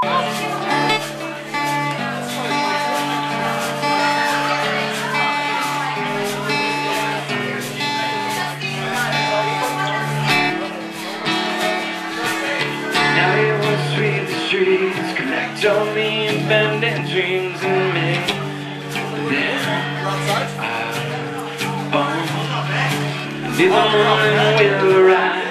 Streets connect on me and bending dreams and make them. Neither one will arrive.